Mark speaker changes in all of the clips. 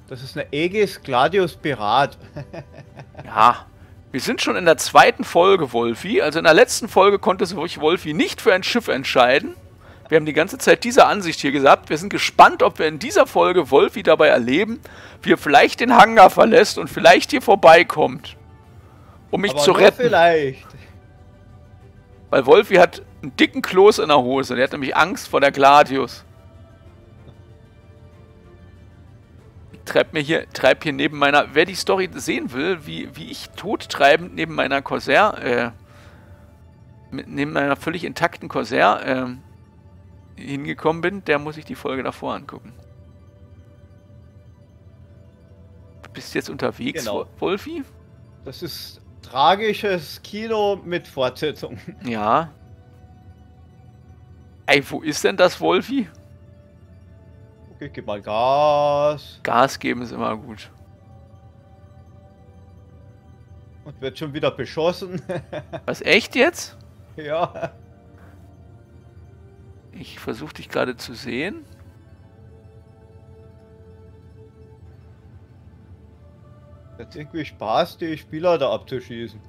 Speaker 1: Das ist eine Aegis Gladius Pirat.
Speaker 2: Ja, wir sind schon in der zweiten Folge, Wolfi. Also in der letzten Folge konnte sich Wolfi nicht für ein Schiff entscheiden. Wir haben die ganze Zeit diese Ansicht hier gesagt. Wir sind gespannt, ob wir in dieser Folge Wolfi dabei erleben, wie er vielleicht den Hangar verlässt und vielleicht hier vorbeikommt, um mich zu retten.
Speaker 1: Vielleicht.
Speaker 2: Weil Wolfi hat einen dicken Kloß in der Hose. Der hat nämlich Angst vor der Gladius. Ich treib hier neben meiner... Wer die Story sehen will, wie ich todtreibend neben meiner Corsair, neben meiner völlig intakten Corsair, hingekommen bin, der muss sich die Folge davor angucken. Du bist jetzt unterwegs,
Speaker 1: genau.
Speaker 2: Wolfi?
Speaker 1: Das ist tragisches Kino mit Fortsetzung.
Speaker 2: Ja. Ey, wo ist denn das, Wolfi?
Speaker 1: Okay, gib mal Gas.
Speaker 2: Gas geben ist immer gut.
Speaker 1: Und wird schon wieder beschossen.
Speaker 2: Was, echt jetzt?
Speaker 1: Ja.
Speaker 2: Ich versuche dich gerade zu sehen.
Speaker 1: Jetzt irgendwie Spaß, die Spieler da abzuschießen.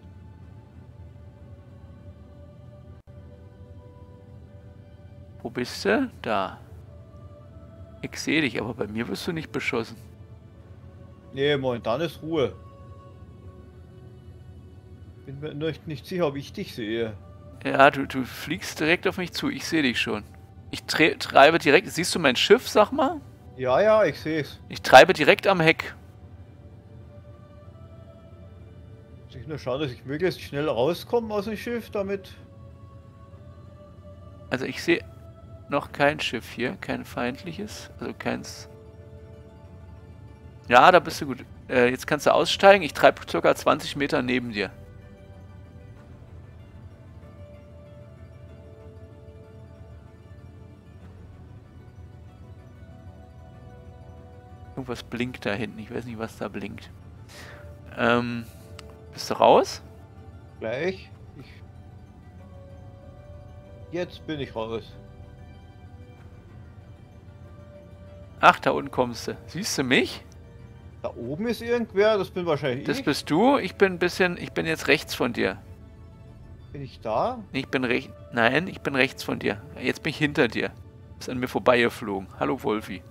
Speaker 2: Wo bist du? Da. Ich sehe dich, aber bei mir wirst du nicht beschossen.
Speaker 1: Nee, momentan ist Ruhe. Bin mir nicht sicher, ob ich dich sehe.
Speaker 2: Ja, du fliegst direkt auf mich zu. Ich sehe dich schon. Ich treibe direkt... Siehst du mein Schiff, sag mal?
Speaker 1: Ja, ja, ich sehe es.
Speaker 2: Ich treibe direkt am Heck.
Speaker 1: Muss ich nur schauen, dass ich möglichst schnell rauskomme aus dem Schiff, damit...
Speaker 2: Also ich sehe noch kein Schiff hier. Kein feindliches. Also keins... Ja, da bist du gut. Jetzt kannst du aussteigen. Ich treibe ca. 20 Meter neben dir. Irgendwas blinkt da hinten. Ich weiß nicht, was da blinkt. Bist du raus?
Speaker 1: Gleich. Jetzt bin ich raus.
Speaker 2: Ach, da unten kommst du. Siehst du mich?
Speaker 1: Da oben ist irgendwer, das bin wahrscheinlich
Speaker 2: Das
Speaker 1: ich.
Speaker 2: bist du. Ich bin jetzt rechts von dir.
Speaker 1: Bin ich da?
Speaker 2: Nee, Nein, ich bin rechts von dir. Jetzt bin ich hinter dir. Bist an mir vorbeigeflogen. Hallo, Wolfi.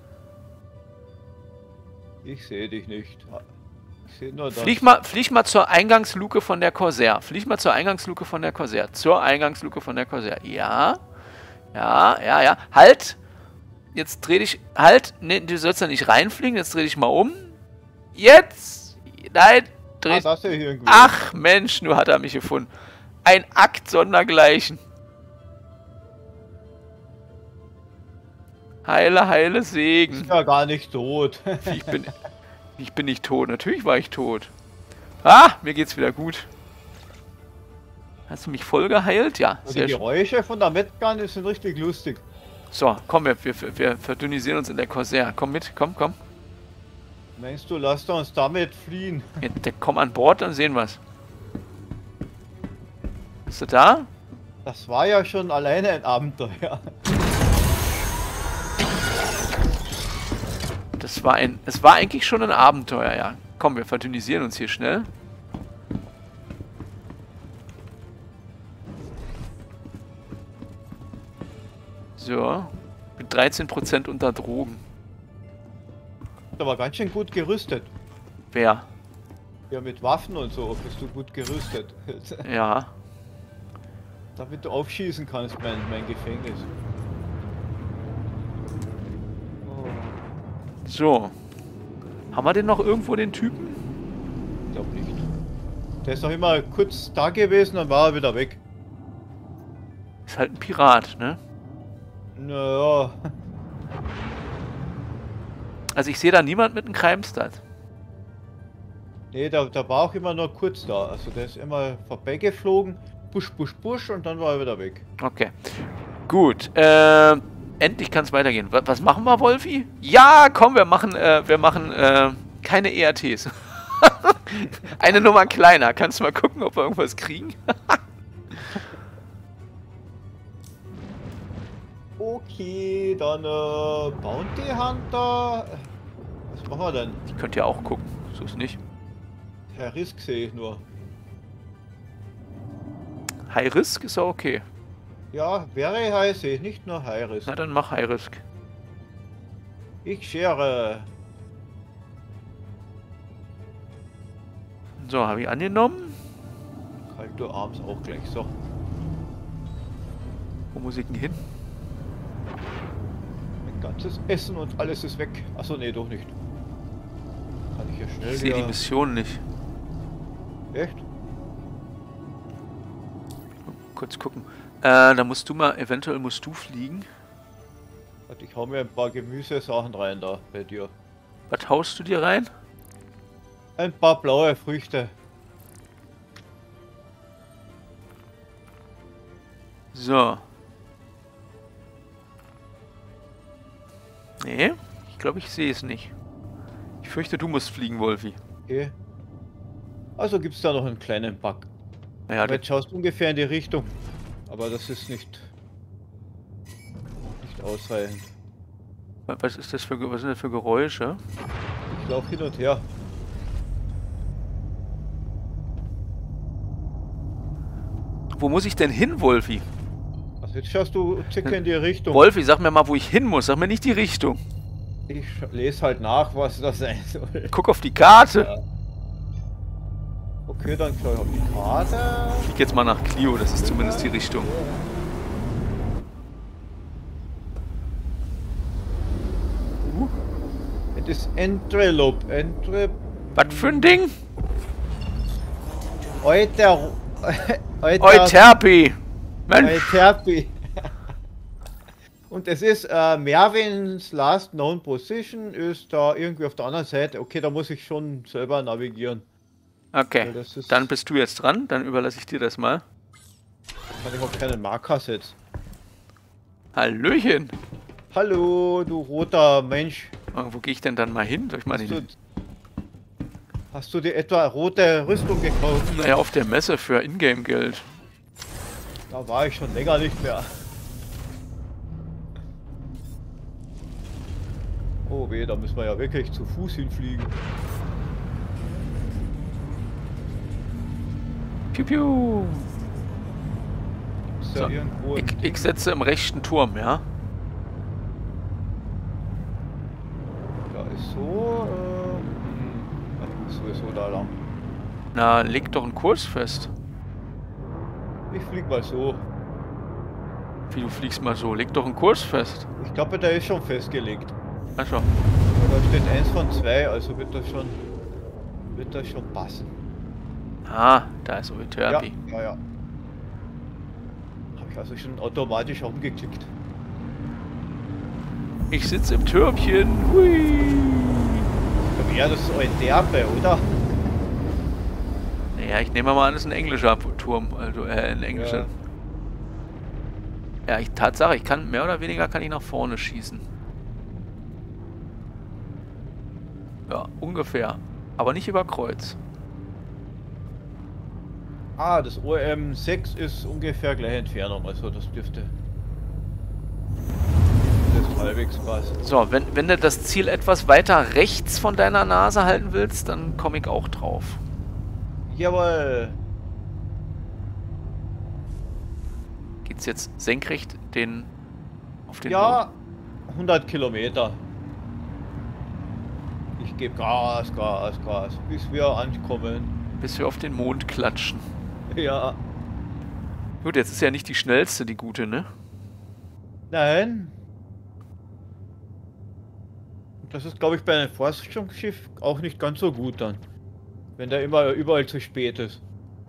Speaker 1: Ich sehe dich nicht. Ich sehe nur das.
Speaker 2: Flieg mal zur Eingangsluke von der Corsair. Flieg mal zur Eingangsluke von der Corsair. Zur Eingangsluke von der Corsair. Ja. Ja, ja, ja. Halt! Jetzt dreh dich... Halt! Nee, du sollst da nicht reinfliegen. Jetzt dreh dich mal um. Jetzt! Nein! Dreh...
Speaker 1: das hier irgendwie.
Speaker 2: Ach, Mensch, nur hat er mich gefunden. Ein Akt sondergleichen. Heile, heile Segen.
Speaker 1: Ich bin ja gar nicht tot.
Speaker 2: Ich bin nicht tot. Natürlich war ich tot. Ah, mir geht's wieder gut. Hast du mich voll geheilt? Ja,
Speaker 1: Die Geräusche von der Metgun sind richtig lustig.
Speaker 2: So, komm, wir verdünnisieren uns in der Corsair. Komm mit, komm.
Speaker 1: Meinst du, lasst uns damit fliehen?
Speaker 2: Komm an Bord, dann sehen wir's. Bist du da?
Speaker 1: Das war ja schon alleine ein Abenteuer.
Speaker 2: Es war eigentlich schon ein Abenteuer, ja. Komm, wir verdünnisieren uns hier schnell. So. Mit 13% unter Drogen.
Speaker 1: Da war ganz schön gut gerüstet.
Speaker 2: Wer?
Speaker 1: Ja, mit Waffen und so bist du gut gerüstet.
Speaker 2: Ja.
Speaker 1: Damit du aufschießen kannst, mein Gefängnis.
Speaker 2: So. Haben wir denn noch irgendwo den Typen?
Speaker 1: Ich glaube nicht. Der ist doch immer kurz da gewesen, dann war er wieder weg.
Speaker 2: Ist halt ein Pirat, ne?
Speaker 1: Naja.
Speaker 2: Also ich sehe da niemand mit einem Kreimstat.
Speaker 1: Nee, der war auch immer nur kurz da. Also der ist immer vorbeigeflogen. Busch, busch, busch und dann war er wieder weg.
Speaker 2: Okay. Gut. Endlich kann es weitergehen. Was machen wir, Wolfi? Ja, komm, wir machen keine ERTs. Eine Nummer kleiner. Kannst du mal gucken, ob wir irgendwas kriegen?
Speaker 1: Okay, dann Bounty Hunter. machen wir denn?
Speaker 2: Ich könnte ja auch gucken, so ist nicht.
Speaker 1: Herr Risk sehe ich nur.
Speaker 2: High Risk ist auch okay.
Speaker 1: Ja, wäre High sehe ich nicht nur High Risk.
Speaker 2: Na dann mach High Risk.
Speaker 1: Ich schere.
Speaker 2: So, habe ich angenommen.
Speaker 1: Halt du abends auch gleich so.
Speaker 2: Wo muss ich denn hin?
Speaker 1: Mein ganzes Essen und alles ist weg. Achso, nee, doch nicht. Kann ich hier schnell
Speaker 2: Ich sehe die
Speaker 1: hier...
Speaker 2: Mission nicht.
Speaker 1: Echt?
Speaker 2: Kurz gucken. Da musst du mal, eventuell musst du fliegen.
Speaker 1: Warte, ich hau mir ein paar Gemüsesachen rein da bei dir.
Speaker 2: Was haust du dir rein?
Speaker 1: Ein paar blaue Früchte.
Speaker 2: So. Nee, ich glaube, ich sehe es nicht. Ich fürchte, du musst fliegen, Wolfi.
Speaker 1: Okay. Also gibt es da noch einen kleinen Bug.
Speaker 2: Naja,
Speaker 1: Jetzt schaust du ungefähr in die Richtung. Aber das ist nicht ausreichend.
Speaker 2: was ist das für, was sind das für Geräusche?
Speaker 1: Ich laufe hin und her.
Speaker 2: Wo muss ich denn hin, Wolfi?
Speaker 1: Also jetzt schaust du circa in die Richtung.
Speaker 2: Wolfi, sag mir mal, wo ich hin muss. Sag mir nicht die Richtung.
Speaker 1: Ich lese halt nach, was das sein soll.
Speaker 2: Guck auf die Karte.
Speaker 1: Ja. Okay, dann schau ich auf die Karte.
Speaker 2: Ich flieg jetzt mal nach Clio, das ist zumindest die Richtung.
Speaker 1: Es ist Entrelop.
Speaker 2: Was für ein Ding?
Speaker 1: Euterpe.
Speaker 2: Mensch.
Speaker 1: Euterpe. Und es ist Mervins Last Known Position ist da irgendwie auf der anderen Seite. Okay, da muss ich schon selber navigieren.
Speaker 2: Okay, dann bist du jetzt dran, dann überlasse ich dir das mal.
Speaker 1: Kann ich auch keinen Marker setzen.
Speaker 2: Hallöchen.
Speaker 1: Hallo, du roter Mensch.
Speaker 2: Wo gehe ich denn dann mal hin? Soll ich mal
Speaker 1: Hast du dir etwa rote Rüstung gekauft?
Speaker 2: Naja, auf der Messe für Ingame-Geld.
Speaker 1: Da war ich schon länger nicht mehr. Oh weh, da müssen wir ja wirklich zu Fuß hinfliegen.
Speaker 2: Piu piu.
Speaker 1: Ist da
Speaker 2: So,
Speaker 1: irgendwo
Speaker 2: ich setze im rechten Turm, ja?
Speaker 1: Da ist so, sowieso da lang.
Speaker 2: Na, leg doch einen Kurs fest.
Speaker 1: Ich flieg mal so.
Speaker 2: Wie, du fliegst mal so? Leg doch einen Kurs fest.
Speaker 1: Ich glaube, der ist schon festgelegt.
Speaker 2: Achso.
Speaker 1: Da steht 1 von 2, also wird das schon passen.
Speaker 2: Ah, da ist Euterpe.
Speaker 1: Ja. Habe ich also schon automatisch umgeklickt.
Speaker 2: Ich sitze im Türmchen. Hui.
Speaker 1: Ja, das ist Euterpe, oder?
Speaker 2: Naja, ich nehme mal an, das ist ein englischer Turm. Also, ein englischer. Ja, Tatsache, ich kann mehr oder weniger kann ich nach vorne schießen. Ja, ungefähr. Aber nicht über Kreuz.
Speaker 1: Ah, das OM6 ist ungefähr gleiche Entfernung, also das dürfte das halbwegs passen.
Speaker 2: So, wenn du das Ziel etwas weiter rechts von deiner Nase halten willst, dann komme ich auch drauf.
Speaker 1: Jawohl.
Speaker 2: Geht's jetzt senkrecht auf den
Speaker 1: Ja, 100 Kilometer. Ich gebe Gas, bis wir ankommen.
Speaker 2: bis wir auf den Mond klatschen.
Speaker 1: Ja.
Speaker 2: Gut, jetzt ist ja nicht die schnellste, die gute, ne?
Speaker 1: Nein. Das ist, glaube ich, bei einem Forschungsschiff auch nicht ganz so gut dann. Wenn der immer überall zu spät ist.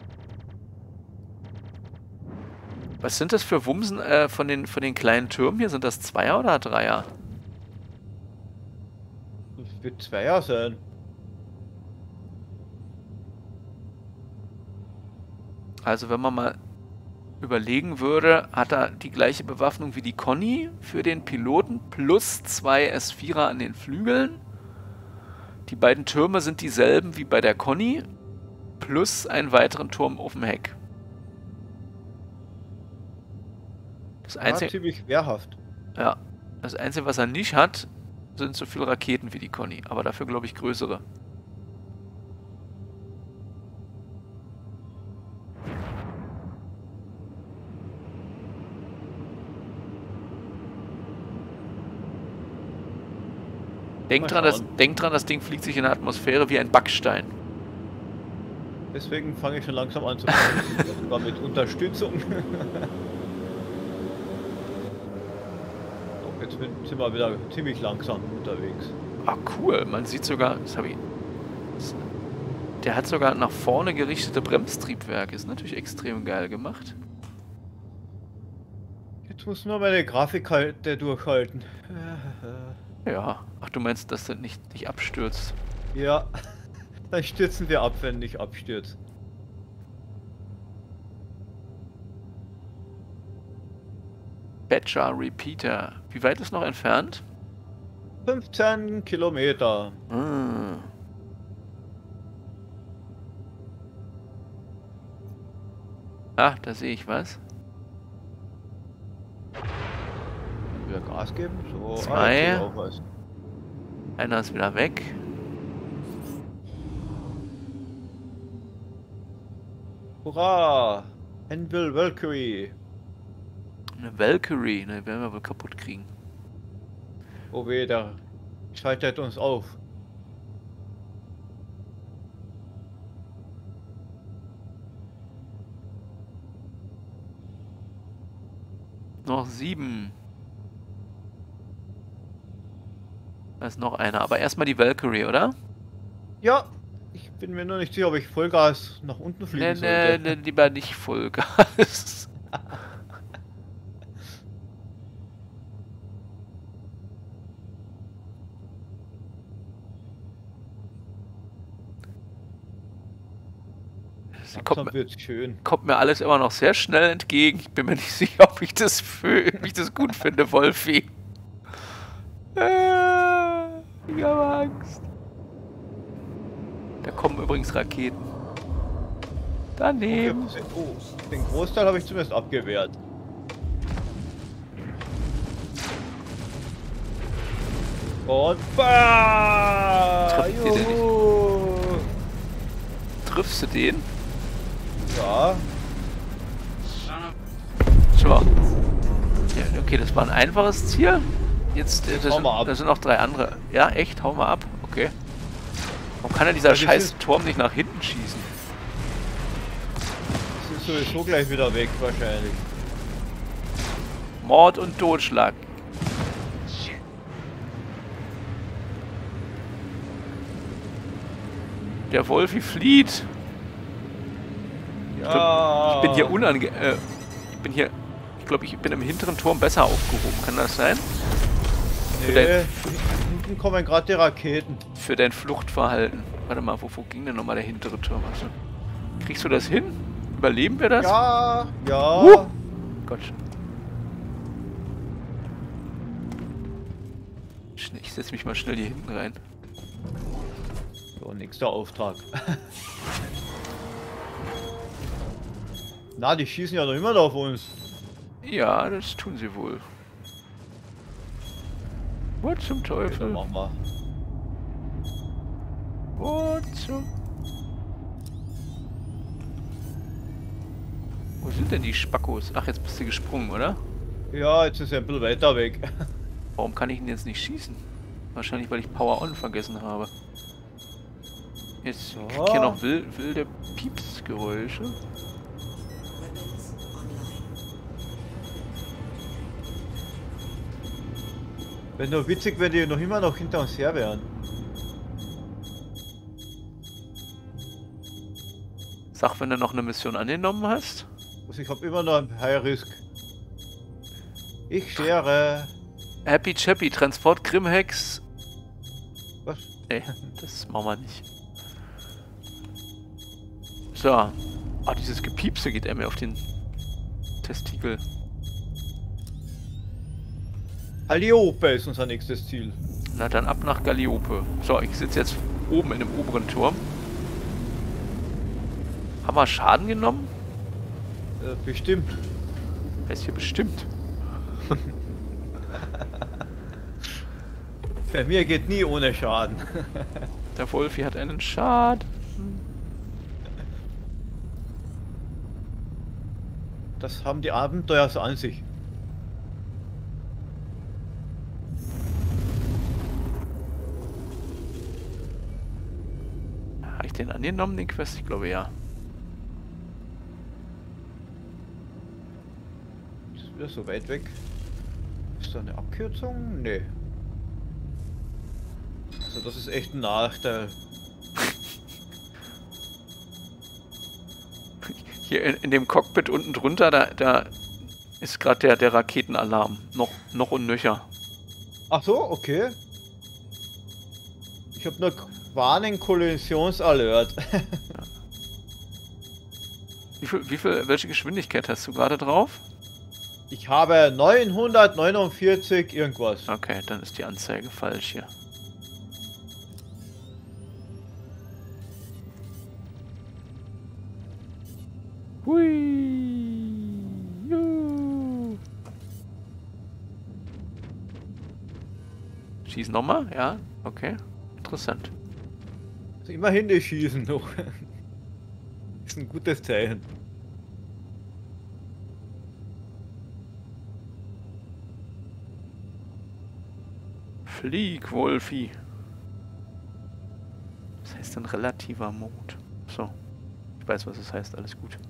Speaker 2: Was sind das für Wumsen von den kleinen Türmen hier? Sind das Zweier oder Dreier?
Speaker 1: Das wird Zweier sein.
Speaker 2: Also wenn man mal überlegen würde, hat er die gleiche Bewaffnung wie die Conny für den Piloten plus 2 S4er an den Flügeln. Die beiden Türme sind dieselben wie bei der Conny plus einen weiteren Turm auf dem Heck. Das Einzige,
Speaker 1: ziemlich wehrhaft.
Speaker 2: ja, das Einzige, was er nicht hat, sind so viele Raketen wie die Conny, aber dafür glaube ich größere. Denk dran, das Ding fliegt sich in der Atmosphäre wie ein Backstein.
Speaker 1: Deswegen fange ich schon langsam an zu bremsen, sogar mit Unterstützung. Doch, jetzt sind wir wieder ziemlich langsam unterwegs.
Speaker 2: Ah, cool. Man sieht sogar, der hat sogar nach vorne gerichtete Bremstriebwerke. Ist natürlich extrem geil gemacht.
Speaker 1: Jetzt muss nur meine Grafikkarte durchhalten.
Speaker 2: Ja. Ach, du meinst, dass das nicht abstürzt?
Speaker 1: Ja. Dann stürzen wir ab, wenn nicht abstürzt.
Speaker 2: Badger Repeater. Wie weit ist noch entfernt?
Speaker 1: 15 Kilometer.
Speaker 2: Hm. Ah, da sehe ich was.
Speaker 1: Wieder Gas geben. So,
Speaker 2: 2. Einer ist wieder weg.
Speaker 1: Hurra! Anvil Valkyrie.
Speaker 2: Eine Valkyrie, ne, werden wir wohl kaputt kriegen.
Speaker 1: Oh weh, der schaltet uns auf.
Speaker 2: Noch 7. Da ist noch einer, aber erstmal die Valkyrie, oder?
Speaker 1: Ja, ich bin mir nur nicht sicher, ob ich Vollgas nach unten fliegen sollte.
Speaker 2: Nee, lieber nicht Vollgas. Kommt mir alles immer noch sehr schnell entgegen. Ich bin mir nicht sicher, ob ich das gut finde, Wolfi. Ich habe Angst. Da kommen übrigens Raketen. Daneben.
Speaker 1: Oh, den Großteil habe ich zumindest abgewehrt. Und
Speaker 2: Triffst du den?
Speaker 1: Ja.
Speaker 2: So. Ja, okay, das war ein einfaches Ziel. Jetzt, da sind noch 3 andere. Ja, echt? Hau mal ab. Okay. Warum kann er dieser scheiß Turm nicht nach hinten schießen?
Speaker 1: Das ist sowieso gleich wieder weg, wahrscheinlich.
Speaker 2: Mord und Totschlag. Der Wolfi flieht.
Speaker 1: Ja.
Speaker 2: Ich bin hier ich glaube, ich bin im hinteren Turm besser aufgehoben. Kann das sein?
Speaker 1: Nee, hinten kommen gerade die Raketen.
Speaker 2: Für dein Fluchtverhalten. Warte mal, wo ging denn nochmal der hintere Turm? Also, kriegst du das hin? Überleben wir das?
Speaker 1: Ja, ja.
Speaker 2: Gott. Ich setze mich mal schnell hier hinten rein.
Speaker 1: So, nächster Auftrag. Na, die schießen ja noch immer noch auf uns.
Speaker 2: Ja, das tun sie wohl. Was zum Teufel?
Speaker 1: Okay, machen wir.
Speaker 2: Was zum... Wo sind denn die Spackos? Ach, jetzt bist du gesprungen, oder?
Speaker 1: Ja, jetzt ist er ein bisschen weiter weg.
Speaker 2: Warum kann ich ihn jetzt nicht schießen? Wahrscheinlich, weil ich Power On vergessen habe. Jetzt krieg ich hier noch wilde Piepsgeräusche.
Speaker 1: Wäre nur witzig, wenn die noch immer noch hinter uns her wären.
Speaker 2: Sag, wenn du noch eine Mission angenommen hast.
Speaker 1: Also ich habe immer noch ein High Risk. Ich schere.
Speaker 2: Happy Chappy, Transport Grimhex.
Speaker 1: Was?
Speaker 2: Nee, das machen wir nicht. So. Ah, dieses Gepiepse geht mir auf den Testikel.
Speaker 1: Galliope ist unser nächstes Ziel.
Speaker 2: Na dann ab nach Galliope. So, ich sitze jetzt oben in dem oberen Turm. Haben wir Schaden genommen?
Speaker 1: Bestimmt.
Speaker 2: Wer ist hier bestimmt?
Speaker 1: Bei mir geht nie ohne Schaden.
Speaker 2: Der Wolfi hat einen Schaden.
Speaker 1: Das haben die Abenteuer so an sich.
Speaker 2: Habe ich den angenommen, den Quest? Ich glaube ja.
Speaker 1: Ist wieder so weit weg. Ist da eine Abkürzung? Nee. Also das ist echt ein Nachteil.
Speaker 2: Hier in dem Cockpit unten drunter, da ist gerade der Raketenalarm. Noch und nöcher.
Speaker 1: Ach so, okay. Ich habe nur Warning Kollisionsalert.
Speaker 2: Welche Geschwindigkeit hast du gerade drauf?
Speaker 1: Ich habe 949 irgendwas.
Speaker 2: Okay, dann ist die Anzeige falsch hier. Hui. Juhu. Schießen nochmal? Ja, okay. Interessant.
Speaker 1: Also immerhin die schießen noch. Ist ein gutes Zeichen.
Speaker 2: Flieg, Wolfi. Was heißt denn relativer Mode? So. Ich weiß, was es heißt. Alles gut.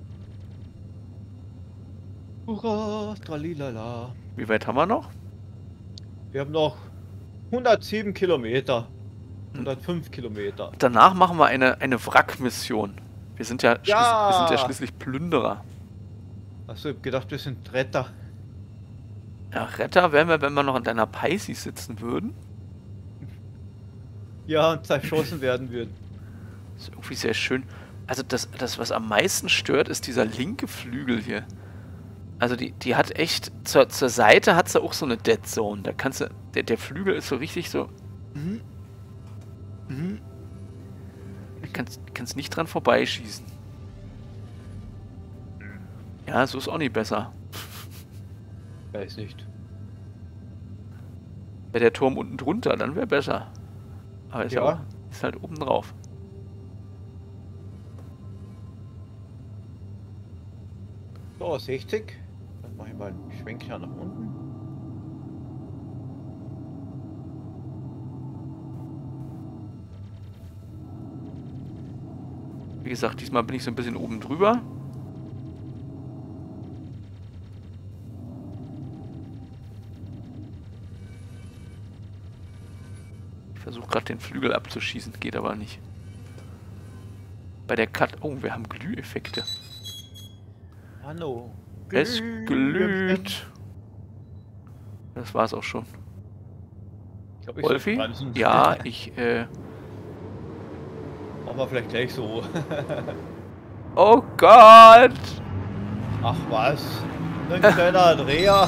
Speaker 1: Hurra, tralilala.
Speaker 2: Wie weit haben wir noch?
Speaker 1: Wir haben noch 107 Kilometer. 105 Kilometer.
Speaker 2: Danach machen wir eine Wrack-Mission. Wir sind ja,
Speaker 1: Ja!
Speaker 2: wir sind ja schließlich Plünderer.
Speaker 1: Achso, ich hab gedacht, wir sind Retter.
Speaker 2: Ja, Retter wären wir, wenn wir noch in deiner Pisces sitzen würden.
Speaker 1: Ja, und zerschossen werden würden.
Speaker 2: Das ist irgendwie sehr schön. Also das, was am meisten stört, ist dieser linke Flügel hier. Also die hat echt, zur Seite hat sie auch so eine Dead Zone. Da kannst du, der Flügel ist so richtig so... Du kannst nicht dran vorbeischießen. Ja, so ist auch nicht besser.
Speaker 1: Weiß nicht.
Speaker 2: Wäre der Turm unten drunter, dann wäre besser. Aber ist,
Speaker 1: Ja.
Speaker 2: auch, ist halt oben drauf.
Speaker 1: So, 60. Dann mache ich mal einen Schwenker nach unten.
Speaker 2: Wie gesagt, diesmal bin ich so ein bisschen oben drüber. Ich versuche gerade den Flügel abzuschießen, geht aber nicht. Bei der Cut... Oh, wir haben Glüheffekte.
Speaker 1: Hallo.
Speaker 2: Es glüht. Das war's auch schon.
Speaker 1: Ich glaub, ich soll
Speaker 2: Wolfi?
Speaker 1: bremsen.
Speaker 2: Ja, ich...
Speaker 1: Machen wir vielleicht gleich so.
Speaker 2: Oh Gott!
Speaker 1: Ach was. Ein kleiner Dreher.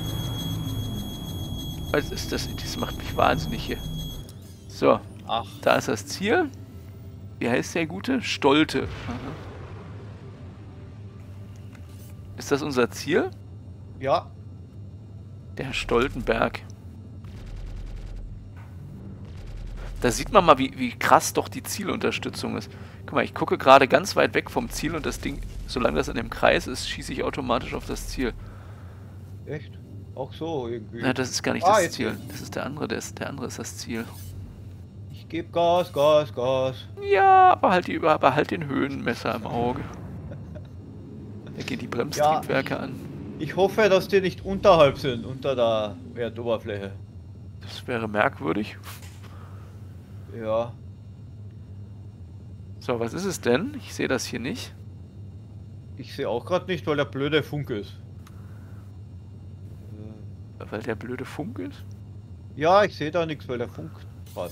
Speaker 2: Was ist das? Das macht mich wahnsinnig hier. So,
Speaker 1: Ach,
Speaker 2: da ist das Ziel. Wie heißt der Gute? Stolte. Aha. Ist das unser Ziel?
Speaker 1: ja.
Speaker 2: Der Stoltenberg. Da sieht man mal, wie krass doch die Zielunterstützung ist. Guck mal, ich gucke gerade ganz weit weg vom Ziel und das Ding, solange das in dem Kreis ist, schieße ich automatisch auf das Ziel.
Speaker 1: Echt? Auch so irgendwie.
Speaker 2: Na, das ist gar nicht
Speaker 1: Ah,
Speaker 2: das
Speaker 1: jetzt
Speaker 2: Ziel.
Speaker 1: hier.
Speaker 2: Das ist der andere, der andere ist das Ziel.
Speaker 1: Ich gebe Gas, Gas, Gas.
Speaker 2: Ja, aber halt den Höhenmesser im Auge. Da gehen die Bremstriebwerke an.
Speaker 1: Ich hoffe, dass die nicht unterhalb sind, unter der Erdoberfläche.
Speaker 2: Das wäre merkwürdig.
Speaker 1: Ja.
Speaker 2: So, was ist es denn? Ich sehe das hier nicht.
Speaker 1: Ich sehe auch gerade nicht, weil der blöde Funk ist.
Speaker 2: Weil der blöde Funk ist?
Speaker 1: Ja, ich sehe da nichts, weil der Funk hat.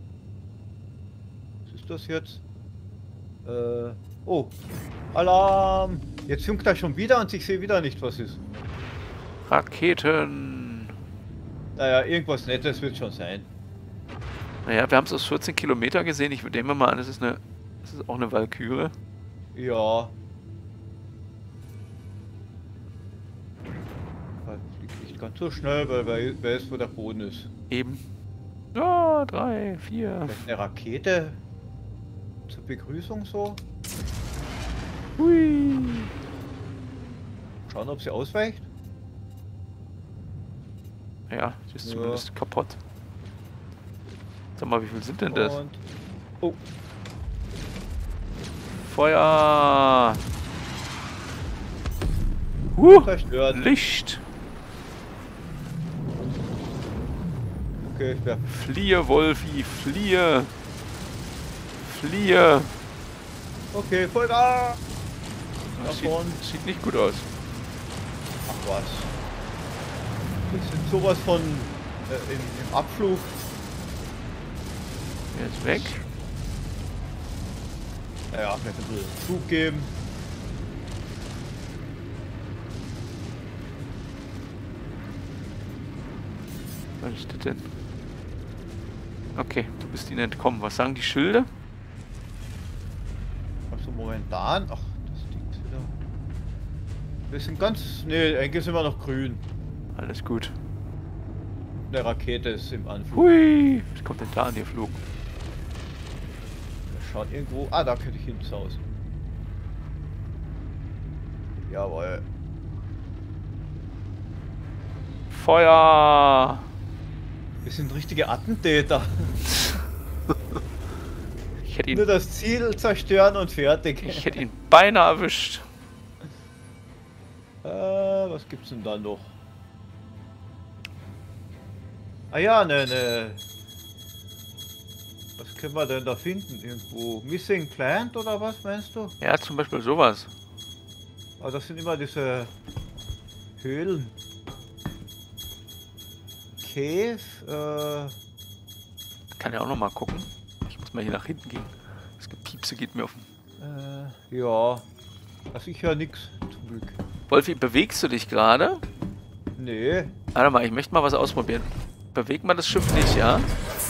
Speaker 1: Was ist das jetzt? Oh. Alarm! Jetzt funkt er schon wieder und ich sehe wieder nicht, was ist.
Speaker 2: Raketen!
Speaker 1: Naja, irgendwas Nettes wird schon sein.
Speaker 2: Naja, wir haben es aus 14 Kilometer gesehen. Ich nehme mal an, das ist auch eine Walküre.
Speaker 1: Ja. Fliegt nicht ganz so schnell, weil weiß, wo der Boden ist.
Speaker 2: Eben. Ja, 3, 4.
Speaker 1: Vielleicht eine Rakete zur Begrüßung so.
Speaker 2: Hui.
Speaker 1: Schauen, ob sie ausweicht.
Speaker 2: Ja, die ist
Speaker 1: Ja.
Speaker 2: zumindest kaputt. Sag mal, wie viel sind denn das?
Speaker 1: Und. Oh,
Speaker 2: Feuer!
Speaker 1: zerstört.
Speaker 2: Licht!
Speaker 1: Okay, ich werf.
Speaker 2: Fliehe, Wolfi, fliehe! Fliehe!
Speaker 1: Okay, Vollgas!
Speaker 2: Das
Speaker 1: Davon.
Speaker 2: sieht nicht gut aus.
Speaker 1: Ach was. Wir sind sowas von im Abflug.
Speaker 2: Jetzt weg.
Speaker 1: Naja, vielleicht ein bisschen Flug geben.
Speaker 2: Was ist das denn? Okay, du bist ihnen entkommen. Was sagen die Schilde?
Speaker 1: Also momentan. Ach, das Ding ist wieder. Wir sind ganz. Ne, eigentlich sind wir noch grün.
Speaker 2: Alles gut.
Speaker 1: Eine Rakete ist im Anflug.
Speaker 2: Hui! Was kommt denn da an, ihr Flug?
Speaker 1: Wir schauen irgendwo. Ah, da könnte ich hin zu Hause. Jawohl.
Speaker 2: Feuer!
Speaker 1: Wir sind richtige Attentäter.
Speaker 2: Ich hätte ihn,
Speaker 1: Nur das Ziel zerstören und fertig.
Speaker 2: ich hätte ihn beinahe erwischt.
Speaker 1: Was gibt's denn da noch? Ah ja, ne. Was können wir denn da finden? Irgendwo Missing Plant oder was meinst du?
Speaker 2: Ja, zum Beispiel sowas.
Speaker 1: Ah, das sind immer diese Höhlen. Cave,
Speaker 2: Kann ja auch noch mal gucken. Ich muss mal hier nach hinten gehen. Das Gepiepse geht mir auf den...
Speaker 1: ja. Also ich höre nix zum Glück.
Speaker 2: Wolfi, bewegst du dich gerade?
Speaker 1: Nee.
Speaker 2: Warte mal, ich möchte mal was ausprobieren. Bewegt man das Schiff nicht, ja?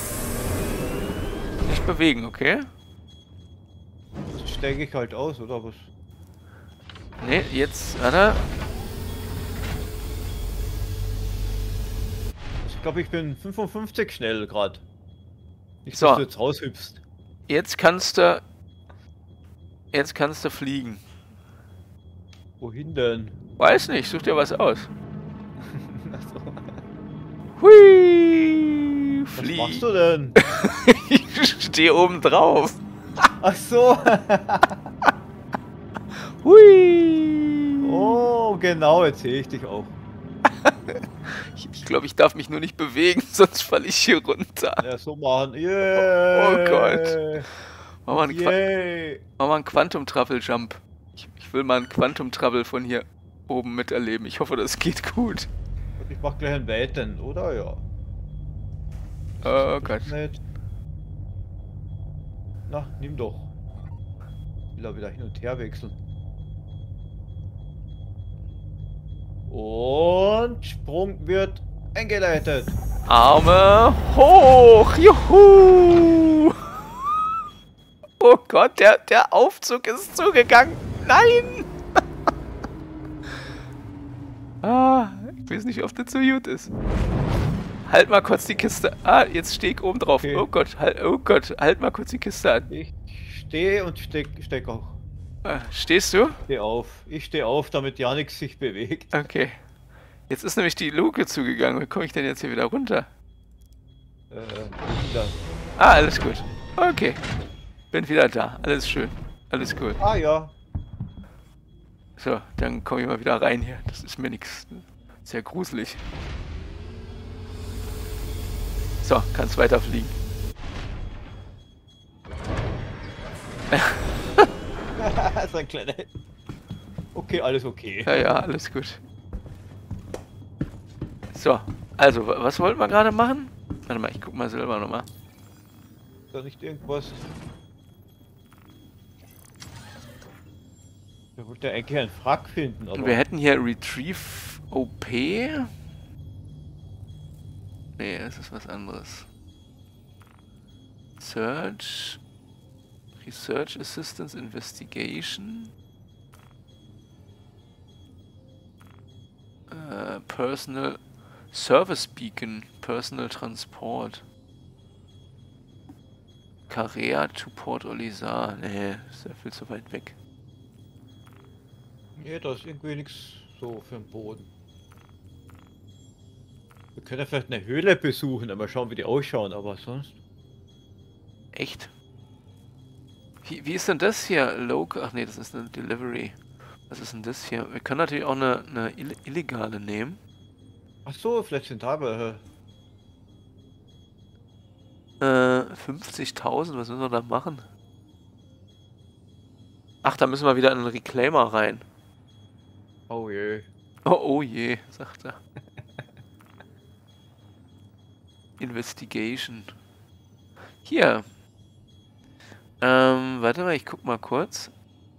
Speaker 2: Nicht bewegen, okay?
Speaker 1: Das steige ich halt aus, oder was?
Speaker 2: Ne, jetzt, warte.
Speaker 1: Ich glaube, ich bin 55 schnell gerade. Nicht,
Speaker 2: So.
Speaker 1: dass du jetzt raushüpfst.
Speaker 2: Jetzt kannst du... Jetzt kannst du fliegen.
Speaker 1: Wohin denn?
Speaker 2: Weiß nicht, such dir was aus.
Speaker 1: Achso.
Speaker 2: Hui!
Speaker 1: Was
Speaker 2: Flieg.
Speaker 1: machst du denn?
Speaker 2: Ich stehe oben drauf.
Speaker 1: Ach so.
Speaker 2: Hui!
Speaker 1: Oh, genau, jetzt sehe ich dich auch.
Speaker 2: Ich glaube, ich darf mich nur nicht bewegen, sonst falle ich hier runter.
Speaker 1: Ja, so machen. Yeah.
Speaker 2: Oh Gott. Mach
Speaker 1: Yay.
Speaker 2: mal einen Quantum-Travel-Jump. Ich will mal einen Quantum-Travel von hier oben miterleben. Ich hoffe, das geht gut.
Speaker 1: Und ich mach gleich einen weiten, oder? Ja.
Speaker 2: Oh Gott.
Speaker 1: Nicht. Na, nimm doch. Ich will da wieder hin und her wechseln. Und Sprung wird eingeleitet.
Speaker 2: Arme hoch! Juhu! Oh Gott, der Aufzug ist zugegangen. Nein! Ich weiß nicht, ob das so gut ist. Halt mal kurz die Kiste. Jetzt stehe ich oben drauf.
Speaker 1: Okay.
Speaker 2: Oh Gott, halt mal kurz die Kiste an.
Speaker 1: Ich stehe und steck auch.
Speaker 2: Stehst du?
Speaker 1: Steh auf. Ich stehe auf, damit ja nichts sich bewegt.
Speaker 2: Okay. Jetzt ist nämlich die Luke zugegangen. Wie komme ich denn jetzt hier wieder runter?
Speaker 1: Wieder.
Speaker 2: Alles gut. Okay. Bin wieder da. Alles schön. Alles cool.
Speaker 1: Ah ja.
Speaker 2: So, dann komme ich mal wieder rein hier. Das ist mir nichts. Sehr gruselig. So, kannst weiterfliegen.
Speaker 1: So ein kleiner. Okay, alles okay.
Speaker 2: Ja, alles gut. So, also, was wollten wir gerade machen? Warte mal, ich guck mal selber nochmal.
Speaker 1: Ist da nicht irgendwas? Wir wollten ja eigentlich einen Wrack finden, aber.
Speaker 2: Wir hätten hier Retrieve OP. Nee, das ist was anderes. Search. Research Assistance Investigation. Personal Service Beacon. Personal Transport. Carrea to Port Olisar. Nee, ist ja viel zu weit weg.
Speaker 1: Nee, da ist irgendwie nichts so für den Boden. Wir können ja vielleicht eine Höhle besuchen, mal schauen, wie die ausschauen, aber sonst.
Speaker 2: Echt? Wie ist denn das hier? Local. Ach nee, das ist eine Delivery. Was ist denn das hier? Wir können natürlich auch eine illegale nehmen.
Speaker 1: Ach so, vielleicht sind da welche.
Speaker 2: 50.000, was müssen wir da machen? Ach, da müssen wir wieder in den Reclaimer rein.
Speaker 1: Oh je.
Speaker 2: Oh je, sagt er. Investigation. Hier. Warte mal, ich guck mal kurz.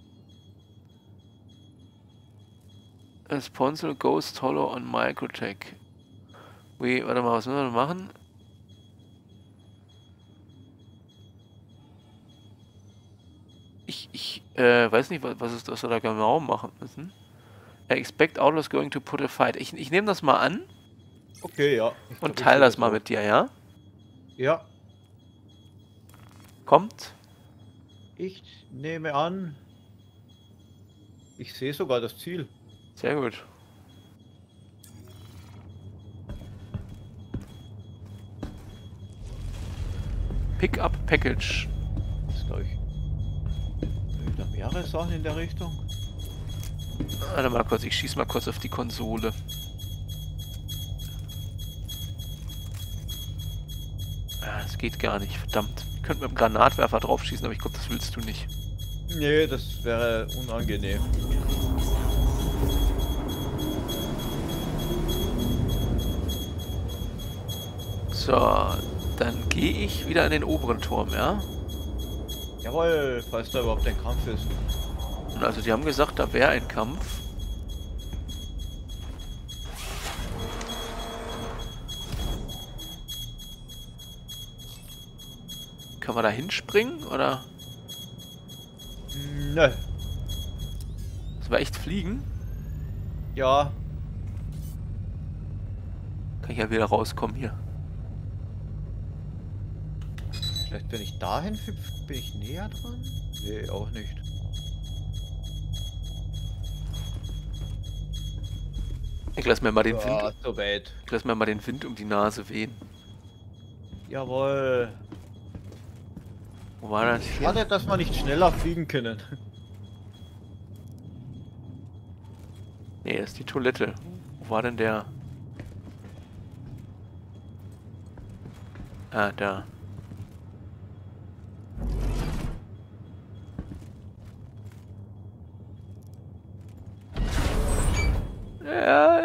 Speaker 2: Sponsor Ghost Hollow on Microtech. Warte mal, was müssen wir machen? Ich weiß nicht, was wir da genau machen müssen. Expect Outlaws going to put a fight. Ich nehme das mal an.
Speaker 1: Okay, ja.
Speaker 2: Und teile das mal mit dir, ja?
Speaker 1: Ja.
Speaker 2: Kommt.
Speaker 1: Ich nehme an. Ich sehe sogar das Ziel.
Speaker 2: Sehr gut. Pick up Package.
Speaker 1: Das ist gleich. Da mehrere Sachen in der Richtung.
Speaker 2: Warte mal kurz, ich schieße mal kurz auf die Konsole. Ah, das geht gar nicht, verdammt. Ich könnte mit dem Granatwerfer draufschießen, aber ich glaube, das willst du nicht.
Speaker 1: Nee, das wäre unangenehm.
Speaker 2: So, dann gehe ich wieder in den oberen Turm, ja?
Speaker 1: Jawohl, falls da überhaupt ein Kampf ist.
Speaker 2: Und also die haben gesagt, da wäre ein Kampf. Kann man da hinspringen, oder?
Speaker 1: Nö.
Speaker 2: Das war echt fliegen.
Speaker 1: Ja.
Speaker 2: Kann ich ja wieder rauskommen hier.
Speaker 1: Vielleicht wenn ich dahin hüpfe, bin ich näher dran? Nee, auch nicht.
Speaker 2: Ich lass mir mal den Wind.
Speaker 1: So weit.
Speaker 2: Ich lass mir mal den Wind um die Nase wehen.
Speaker 1: Jawohl.
Speaker 2: Wo war das hier?
Speaker 1: Schade, dass wir nicht schneller fliegen können.
Speaker 2: Nee, das ist die Toilette. Wo war denn der? Ah, da. Ja,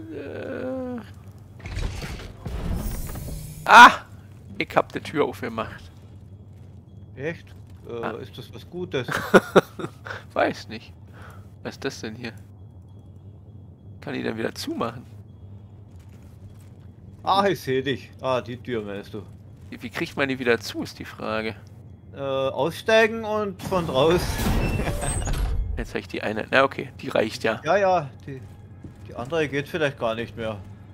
Speaker 2: Ah! Ich hab die Tür aufgemacht.
Speaker 1: Echt? Ist das was Gutes?
Speaker 2: Weiß nicht. Was ist das denn hier? Kann ich dann wieder zumachen?
Speaker 1: Ah, ich sehe dich. Ah, die Tür meinst du.
Speaker 2: Wie kriegt man die wieder zu, ist die Frage.
Speaker 1: Aussteigen und von draußen.
Speaker 2: Jetzt habe ich die eine. Na okay, die reicht ja.
Speaker 1: Ja, ja, die andere geht vielleicht gar nicht mehr.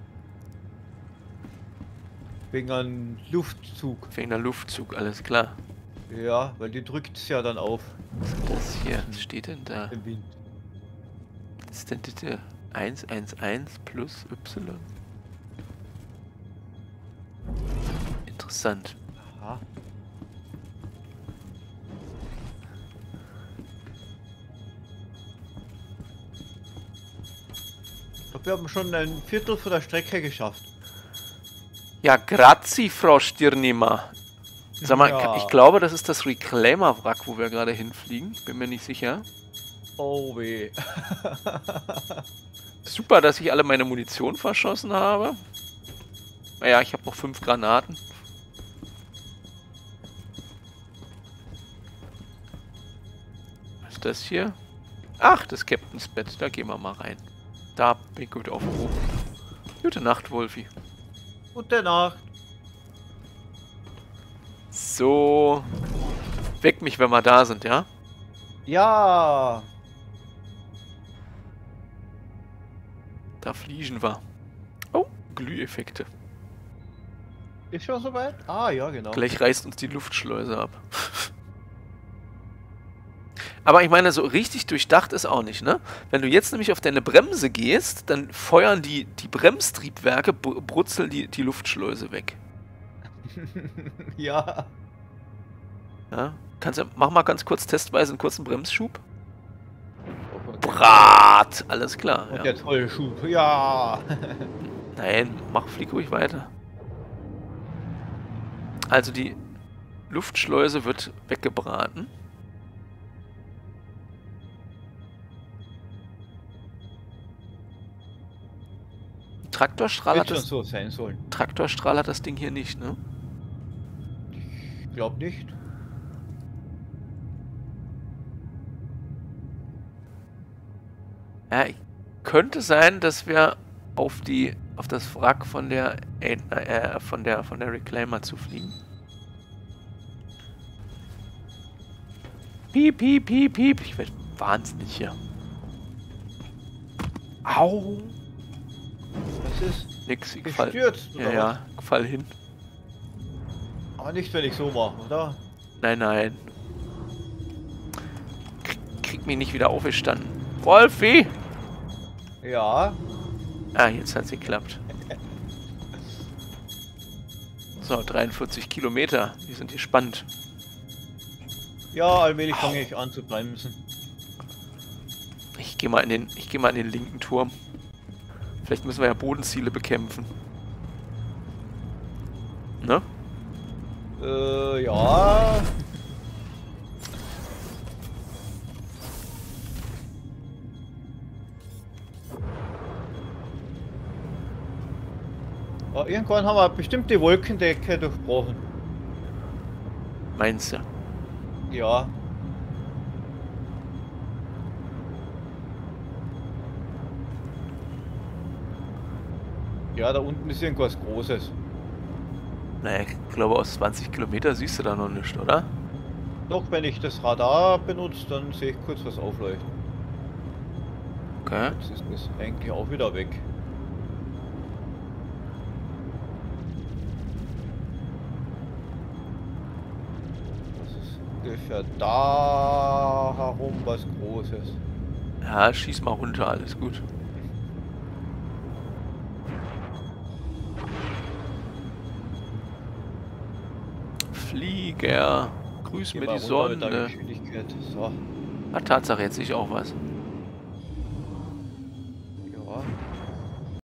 Speaker 1: Wegen einem Luftzug.
Speaker 2: Wegen der Luftzug, alles klar.
Speaker 1: Ja, weil die drückt es ja dann auf.
Speaker 2: Was ist das hier? Was steht denn da?
Speaker 1: Im Wind.
Speaker 2: Was ist denn bitte 111 plus Y? Interessant.
Speaker 1: Aha. Ich glaube, wir haben schon ein Viertel von der Strecke geschafft.
Speaker 2: Ja, grazie, Frau Stirnima. Sag mal,
Speaker 1: Ja.
Speaker 2: ich glaube, das ist das Reclaimer-Wrack, wo wir gerade hinfliegen. Bin mir nicht sicher.
Speaker 1: Oh weh.
Speaker 2: Super, dass ich alle meine Munition verschossen habe. Naja, ich habe noch 5 Granaten. Was ist das hier? Ach, das Captain's Bett. Da gehen wir mal rein. Da bin ich gut aufgehoben. Gute Nacht, Wolfi.
Speaker 1: Gute Nacht.
Speaker 2: So. Weck mich, wenn wir da sind, ja?
Speaker 1: Ja.
Speaker 2: Da fliegen wir. Oh, Glüheffekte.
Speaker 1: Ist schon soweit? Ah, ja, genau.
Speaker 2: Gleich reißt uns die Luftschleuse ab. Aber ich meine, so richtig durchdacht ist auch nicht, ne? Wenn du jetzt nämlich auf deine Bremse gehst, dann feuern die Bremstriebwerke, brutzeln die Luftschleuse weg.
Speaker 1: Ja.
Speaker 2: Ja? Mach mal ganz kurz testweise einen kurzen Bremsschub. Brat! Alles klar.
Speaker 1: Und
Speaker 2: Ja.
Speaker 1: der tolle Schub. Ja.
Speaker 2: Nein, flieg ruhig weiter. Also die Luftschleuse wird weggebraten. Traktorstrahl
Speaker 1: Wird
Speaker 2: hat
Speaker 1: schon so sein sollen.
Speaker 2: Traktorstrahl hat das Ding hier nicht, ne?
Speaker 1: Ich glaube nicht.
Speaker 2: Ja, könnte sein, dass wir auf das Wrack von der Reclaimer zufliegen. Piep, piep, piep, piep. Ich werde wahnsinnig hier. Au!
Speaker 1: Das ist
Speaker 2: Nix, ich
Speaker 1: gestürzt, oder
Speaker 2: ja, fall hin.
Speaker 1: Aber nicht, wenn ich so mache, oder?
Speaker 2: Nein, nein. Krieg mich nicht wieder aufgestanden. Wolfi!
Speaker 1: Ja.
Speaker 2: Ah, jetzt hat's geklappt. So, 43 Kilometer. Die sind gespannt.
Speaker 1: Ja, allmählich fange ich an zu bremsen.
Speaker 2: Ich gehe mal in den linken Turm. Vielleicht müssen wir ja Bodenziele bekämpfen. Ne?
Speaker 1: Ja. Aber irgendwann haben wir bestimmt die Wolkendecke durchbrochen.
Speaker 2: Meinst du?
Speaker 1: Ja. Ja, da unten ist irgendwas Großes.
Speaker 2: Naja, ich glaube aus 20 Kilometer siehst du da noch nicht, oder?
Speaker 1: Doch, wenn ich das Radar benutze, dann sehe ich kurz was aufleuchten.
Speaker 2: Okay.
Speaker 1: Jetzt ist es eigentlich auch wieder weg. Das ist ungefähr da herum was Großes.
Speaker 2: Ja, schieß mal runter, alles gut. Flieger, grüß mir die Sonne.
Speaker 1: So.
Speaker 2: Ah, Tatsache, jetzt sehe ich auch was.